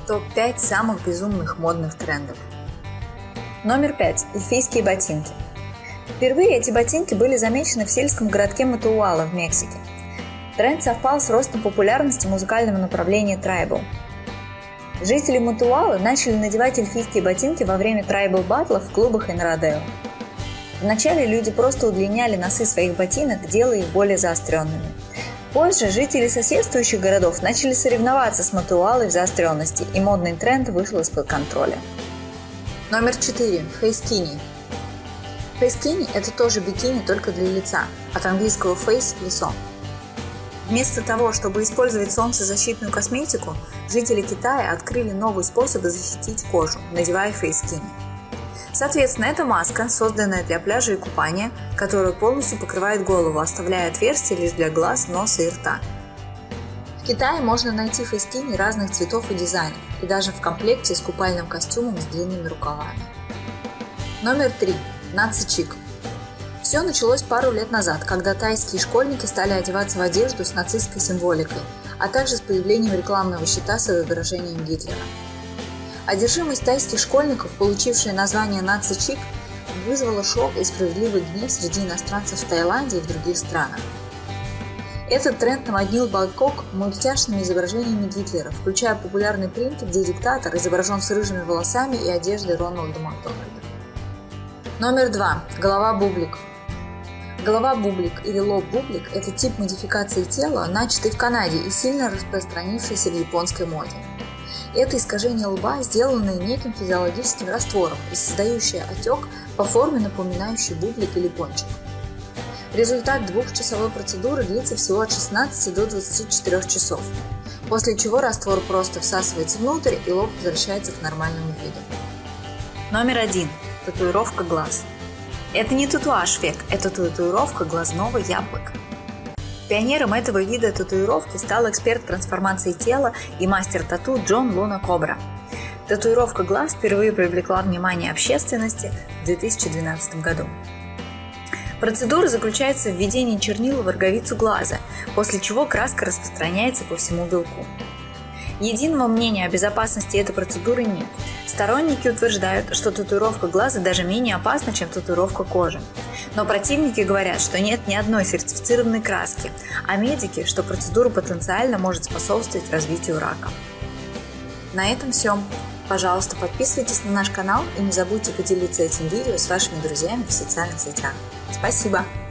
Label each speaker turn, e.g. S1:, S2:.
S1: Топ-5 самых безумных модных трендов.
S2: Номер 5. Эльфийские ботинки. Впервые эти ботинки были замечены в сельском городке Матауала в Мексике. Тренд совпал с ростом популярности музыкального направления трайбл. Жители Матауалы начали надевать эльфийские ботинки во время трайбл-баттлов в клубах и на родео. Вначале люди просто удлиняли носы своих ботинок, делая их более заостренными. Позже жители соседствующих городов начали соревноваться с Матауалой в заостренности, и модный тренд вышел из-под контроля.
S1: Номер 4. Фейскини. Фейскини – это тоже бикини, только для лица, от английского face – лицо. Вместо того, чтобы использовать солнцезащитную косметику, жители Китая открыли новый способ защитить кожу, надевая фейскини. Соответственно, это маска, созданная для пляжа и купания, которая полностью покрывает голову, оставляя отверстия лишь для глаз, носа и рта. В Китае можно найти фейскини разных цветов и дизайнов, и даже в комплекте с купальным костюмом с длинными рукавами. Номер 3. Наци-чик. Все началось пару лет назад, когда тайские школьники стали одеваться в одежду с нацистской символикой, а также с появлением рекламного щита с изображением Гитлера. Одержимость тайских школьников, получившая название «наци-чик», вызвала шок и справедливый гнев среди иностранцев в Таиланде и в других странах. Этот тренд наводнил Бангкок мультяшными изображениями Гитлера, включая популярный принт, где диктатор изображен с рыжими волосами и одеждой Рональда Макдональда. Номер 2. Голова-бублик. Голова-бублик или лоб-бублик – это тип модификации тела, начатый в Канаде и сильно распространившийся в японской моде. Это искажение лба, сделанное неким физиологическим раствором и создающее отек по форме, напоминающий бублик или пончик. Результат двухчасовой процедуры длится всего от 16 до 24 часов, после чего раствор просто всасывается внутрь и лоб возвращается к нормальному виду.
S2: Номер 1. Татуировка глаз. Это не татуаж век, это татуировка глазного яблока. Пионером этого вида татуировки стал эксперт трансформации тела и мастер тату Джон Луна Кобра. Татуировка глаз впервые привлекла внимание общественности в 2012 году. Процедура заключается в введении чернила в роговицу глаза, после чего краска распространяется по всему белку. Единого мнения о безопасности этой процедуры нет. Сторонники утверждают, что татуировка глаза даже менее опасна, чем татуировка кожи. Но противники говорят, что нет ни одной сертифицированной краски, а медики, что процедура потенциально может способствовать развитию рака. На этом все. Пожалуйста, подписывайтесь на наш канал и не забудьте поделиться этим видео с вашими друзьями в социальных сетях. Спасибо!